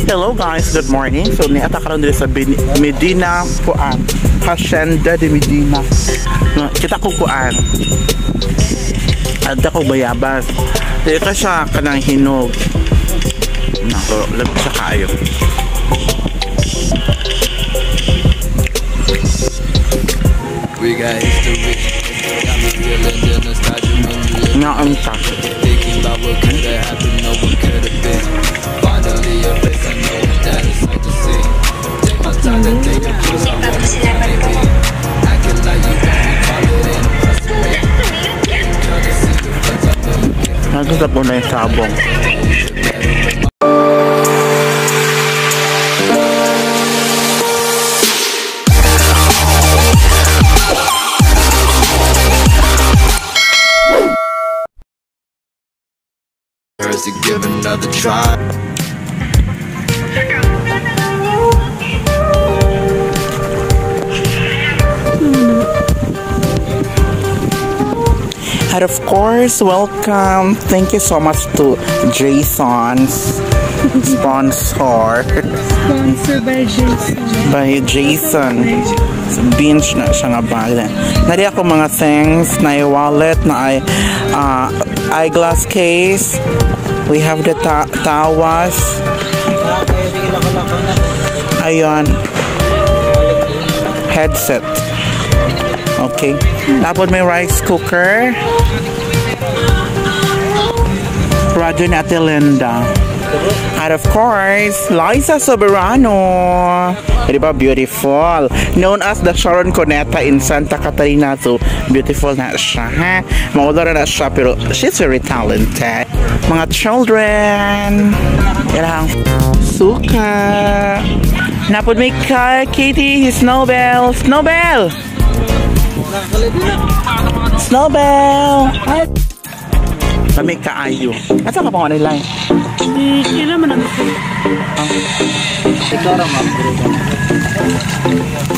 Hello guys, good morning. So niata karon diri sa Medina kuan, Hacienda de Medina. No, kita ko kuan. Ada ko bayabas. Dili ka siya kanang hinog. Nako, labi siya kaayo. We got history. Got me feeling the nostalgia when you look. Thinking about what could have happened, no one could have been. Finally a place I know that it's like to see. Take my time to take a piece of what it's gonna be. Acting like you got me call it in. Gonna see the friends I know. Nagusap ko na yung sabong. To give another try. And of course, welcome. Thank you so much to Jason's sponsor. Sponsored by Jason. By Jason. Binge na siya nga ba. Nari ako mga things na wallet na eyeglass case. We have the tawas. Ayan. Headset. Okay. Tapos may rice cooker. Radio ni Ate Linda. And of course, Liza Soberano. Diba beautiful? Known as the Sharon Cuneta in Santa Catarina. So, beautiful na siya, ha? Maudara na siya, pero she's very talented. Mga children. Ilang suka. Napod may Katie, Snowbell. Snowbell! Snowbell! Kami kaayo. At saan ka pa nila? Kailan man ang ito? Ikaw lang